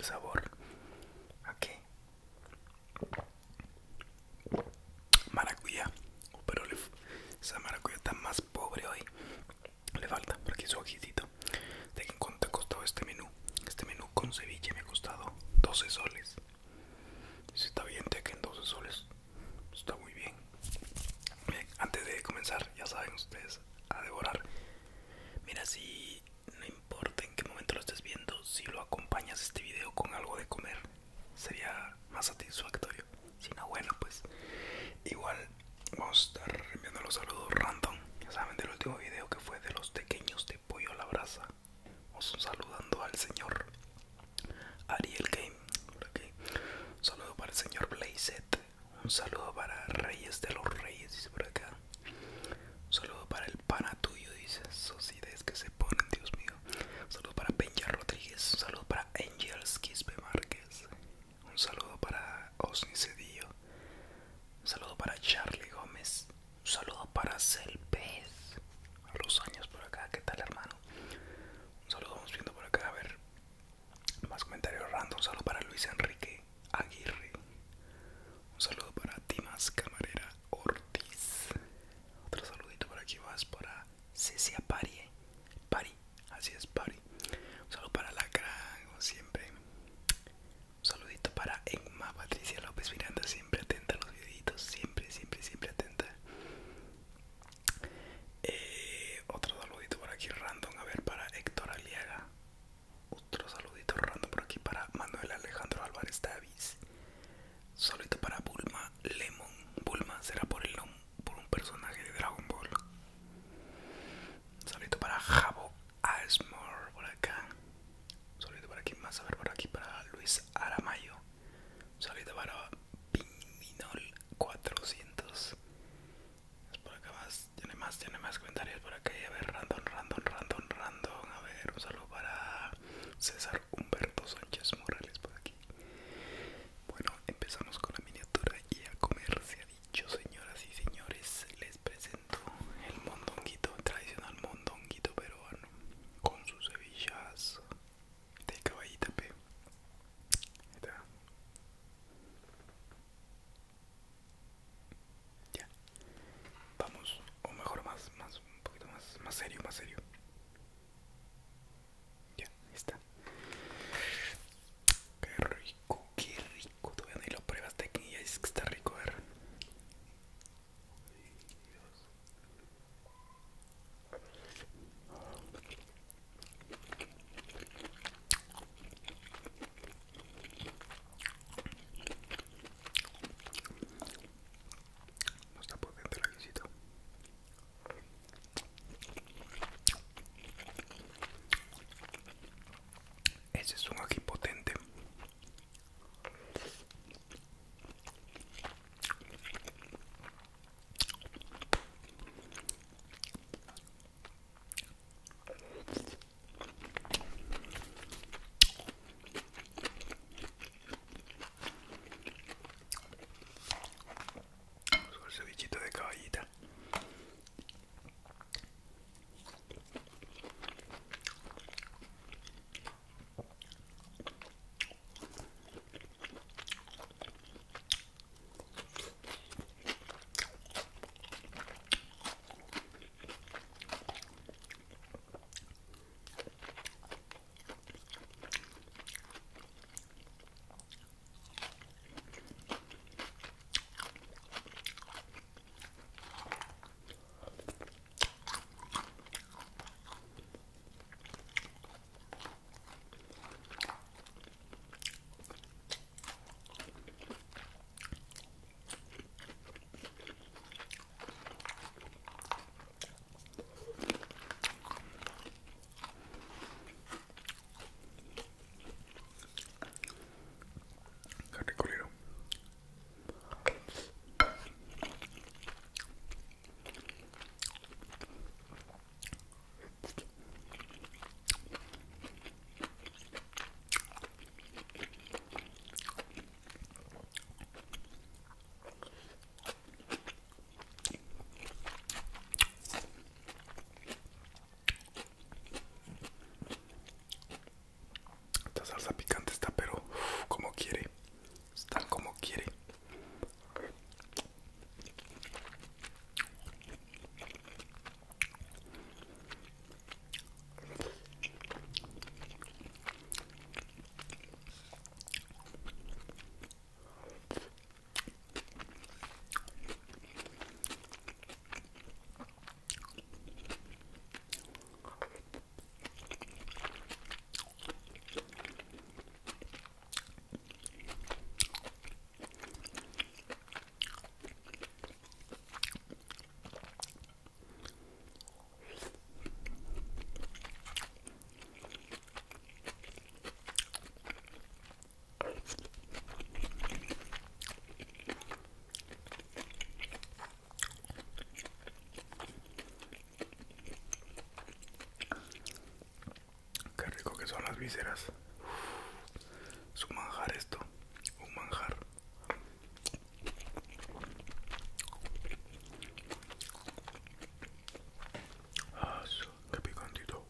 el sabor. Aquí. Maracuyá. Pero esa maracuyá está más pobre hoy. Le falta por aquí su ojitito. ¿De qué cuánto costó este menú? Este menú con ceviche me ha costado 12 soles. Si está bien, Tekken, 12 soles. Está muy bien. Bien, antes de comenzar, ya saben ustedes, a devorar. Mira, si no importa en qué momento lo estés viendo, si lo acompañas este video con algo de comer, sería más satisfactorio. Si no, bueno, pues igual vamos a estar enviando los saludos random. Ya saben, del último video que fue de los pequeños de pollo a la brasa. Vamos saludando al señor Ariel Game por aquí. Un saludo para el señor Blazet. Un saludo para Reyes de los Reyes, dice por acá. Un saludo para el pana tuyo, dice. Esos ideas que se ponen, Dios mío. Un saludo para Benja Rodríguez. Un saludo para Angels Quispe Márquez. Un saludo para Osni Cedillo. Un saludo para Charlie Gómez. Un saludo para Celpez. A los años por acá, ¿qué tal, hermano? Un saludo, vamos viendo por acá, a ver. Más comentarios random. Un saludo para Luis Enrique Aguirre. Un saludo para Dimas Camarera Ortiz. Otro saludito por aquí más para Cecia Pari. Pari, así es, Pari. Un saludo para la gran, como siempre. Un saludito para Emma Patricia López Miranda, siempre atenta a los videitos, siempre, siempre, siempre atenta. Otro saludito por aquí random, a ver, para Héctor Aliaga. Otro saludito random por aquí para Manuel Alejandro Álvarez Davis. Un saludito para Bulma Lemon. Bulma será por por un personaje de Dragon Ball. Un saludito para Jabo Asmore por acá. Un saludito para aquí más, a ver, por aquí para Luis Aramayo. Un saludito para Pininol 400. Por acá más, tiene más comentarios por acá. A ver, random, random, random, random. A ver, un saludo para César Humberto Sánchez Morales por aquí. Bueno, empezamos con la miniatura y a comer se ha dicho, señoras y señores. Les presento el mondonguito, tradicional mondonguito peruano, con sus cevichas de caballita pe. Está. Ya, vamos, o mejor un poquito más serio, más serio. Ya, ahí está. Qué rico, qué rico. Todavía ni lo pruebas, de aquí ya dices que está rico, a ver. No está potente la visita. Ese es un ají potente. Con el cevichito de caballita. vísceras. Es un manjar esto, un manjar. Qué picantito.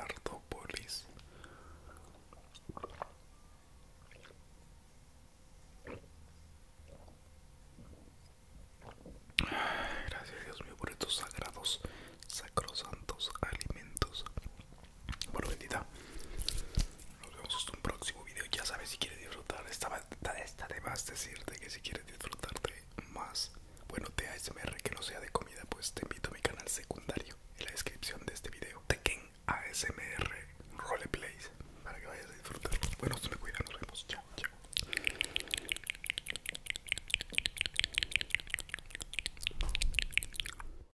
Cardopolis. Gracias Dios mío por estos sagrados, sacrosantos alimentos. Bueno, bendita. Nos vemos hasta un próximo video. Ya sabes, si quieres disfrutar, está de más decirte que si quieres disfrutarte más, bueno, de ASMR que no sea de comida, pues te invito a mi canal secundario en la descripción de este video, Tekken ASMR Roleplays, para que vayas a disfrutarlo. Bueno, esto me